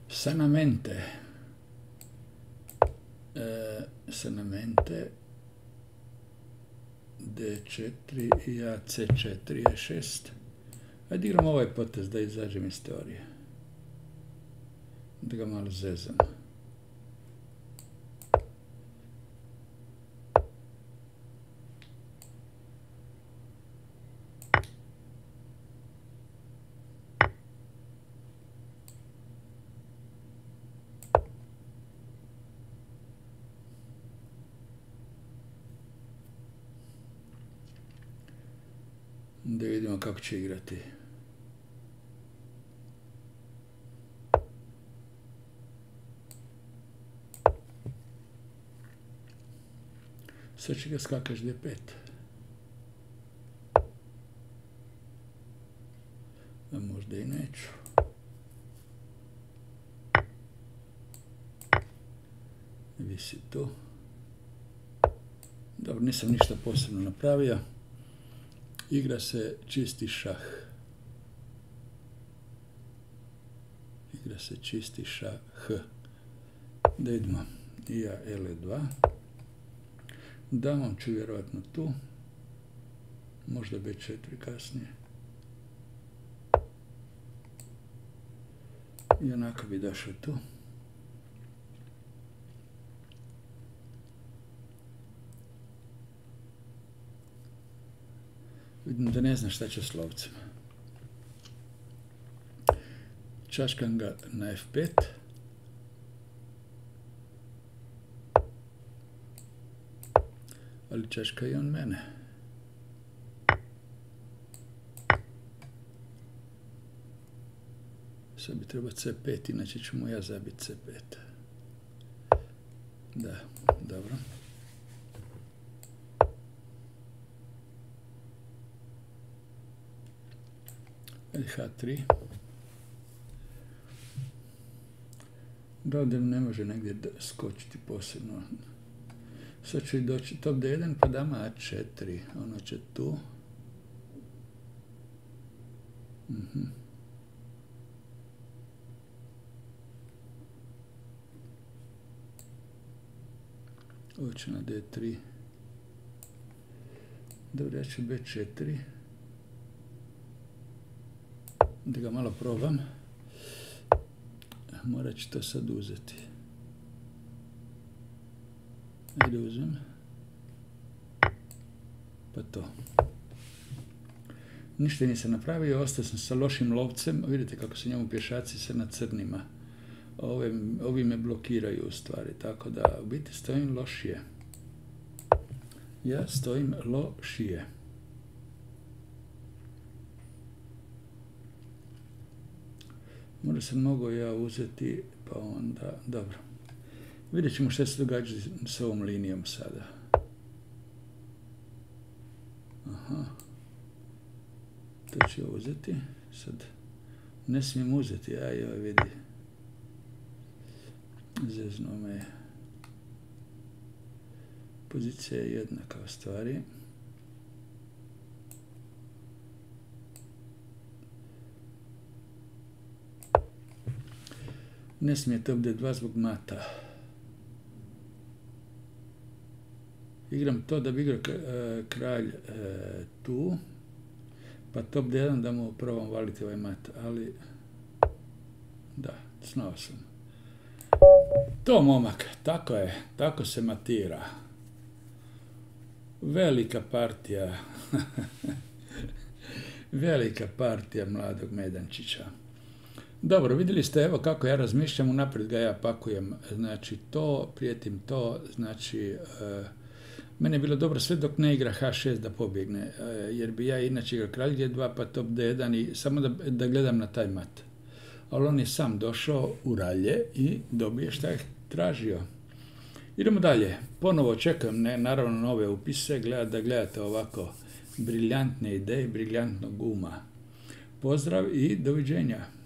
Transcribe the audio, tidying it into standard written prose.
Sanamente. Sanamente. D4 i ja C4 E6. Ajde igram ovaj potez da izađem iz teorije. Da ga malo zezam. Da vidimo kako će igrati. Sad će ga skakaš D5. A možda i neću. Visi tu. Dobro, nisam ništa posebno napravio. Igra se čisti šah. Igra se čisti šah. Da idemo. I ja L2. Damom ću vjerojatno tu. Možda B4 kasnije. I onako bi došao tu. Vidim da ne zna šta će s lovcem. Čačkam ga na F5. Ali čačka i on mene. Sad bi treba C5, inače ću mu ja zabiti C5. Da, dobro. H3. Da ovdje ne može negdje skočiti posebno. Sad će doći top D1 pa dama A4. Ono će tu. Ovo će na D3. Dobro, ja ću B4. Da ga malo probam. Morat ću to sad uzeti. Ajde uzmem. Pa to. Ništa nisam napravio, ostao sam sa lošim lovcem. Vidite kako su njemu pješaci se na crnima. Ovi me blokiraju u stvari, tako da u biti stojim lošije. Ja stojim lošije. Možda sam mogao ja uzeti, pa onda, dobro. Vidjet ćemo što se događa s ovom linijom sada. Aha. To ću uzeti. Sad ne smijem uzeti, joj vidi. Zezno me. Pozicija je jednaka u stvari. Ne smije top D2 zbog mata. Igram to da bi igrao kralj tu, pa top D1 da mu probam valiti ovaj mat, ali da, znao sam. To momak, tako je, tako se matira. Velika partija, velika partija mladog Medančića. Dobro, vidjeli ste evo kako ja razmišljam, unaprijed ga ja pakujem, znači to, prijetim to, znači meni je bilo dobro sve dok ne igra H6 da pobjegne, jer bi ja inače igrao kralj G2 pa top D1 i samo da gledam na taj mat. Ali on je sam došao u ralje i dobije šta je tražio. Idemo dalje, ponovo čekam naravno nove upise, da gledate ovako briljantne ideje, briljantnog uma. Pozdrav i doviđenja.